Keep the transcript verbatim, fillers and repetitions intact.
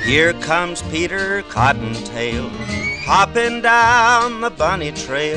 Here comes Peter Cottontail, hopping down the bunny trail.